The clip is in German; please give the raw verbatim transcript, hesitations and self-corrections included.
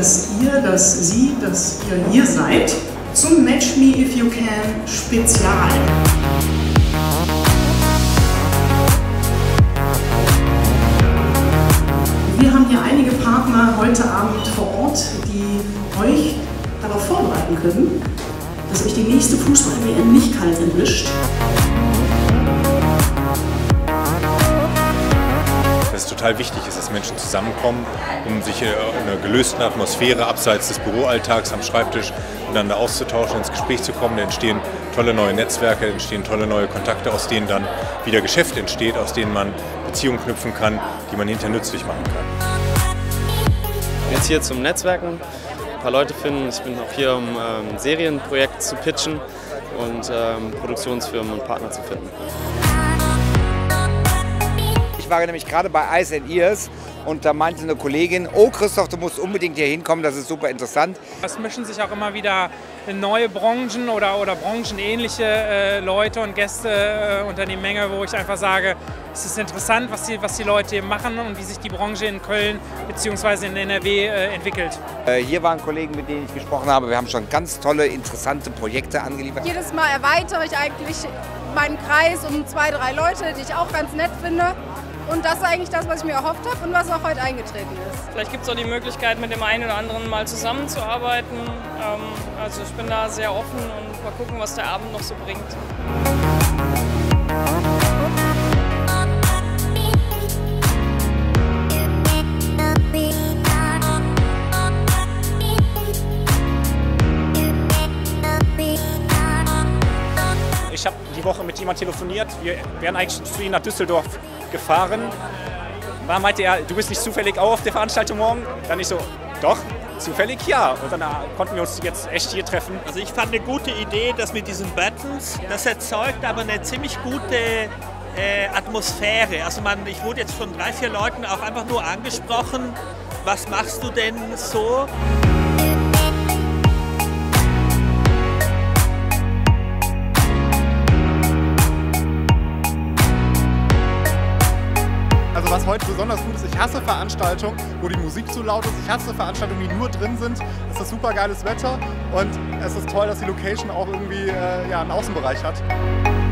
dass ihr, dass Sie, dass ihr hier seid zum Match Me If You Can Spezial. Wir haben hier einige Partner heute Abend vor Ort, die euch darauf vorbereiten können, dass euch die nächste Fußball-W M nicht kalt entwischt. Dass es total wichtig ist, dass Menschen zusammenkommen, um sich in einer gelösten Atmosphäre abseits des Büroalltags am Schreibtisch miteinander auszutauschen, ins Gespräch zu kommen. Da entstehen tolle neue Netzwerke, entstehen tolle neue Kontakte, aus denen dann wieder Geschäft entsteht, aus denen man Beziehungen knüpfen kann, die man hinterher nützlich machen kann. Jetzt hier zum Netzwerken, ein paar Leute finden. Ich bin auch hier, um ähm, ein Serienprojekt zu pitchen und ähm, Produktionsfirmen und Partner zu finden. Ich war nämlich gerade bei Eyes and Ears und da meinte eine Kollegin, oh Christoph, du musst unbedingt hier hinkommen, das ist super interessant. Es mischen sich auch immer wieder neue Branchen oder, oder branchenähnliche äh, Leute und Gäste äh, unter die Menge, wo ich einfach sage, es ist interessant, was die, was die Leute hier machen und wie sich die Branche in Köln bzw. in N R W äh, entwickelt. Äh, hier waren Kollegen, mit denen ich gesprochen habe, wir haben schon ganz tolle, interessante Projekte angeliefert. Jedes Mal erweitere ich eigentlich meinen Kreis um zwei, drei Leute, die ich auch ganz nett finde. Und das ist eigentlich das, was ich mir erhofft habe und was auch heute eingetreten ist. Vielleicht gibt es auch die Möglichkeit, mit dem einen oder anderen mal zusammenzuarbeiten. Ähm, also ich bin da sehr offen und mal gucken, was der Abend noch so bringt. Ich habe die Woche mit jemandem telefoniert. Wir wären eigentlich zu ihm nach Düsseldorf gefahren. Da meinte er, du bist nicht zufällig auch auf der Veranstaltung morgen? Dann ich so, doch, zufällig ja. Und dann konnten wir uns jetzt echt hier treffen. Also ich fand eine gute Idee, das mit diesen Buttons, das erzeugt aber eine ziemlich gute äh, Atmosphäre. Also man, ich wurde jetzt von drei, vier Leuten auch einfach nur angesprochen, was machst du denn so? Also was heute besonders gut ist, ich hasse Veranstaltungen, wo die Musik zu laut ist. Ich hasse Veranstaltungen, die nur drin sind. Es ist super geiles Wetter und es ist toll, dass die Location auch irgendwie äh, ja, einen Außenbereich hat.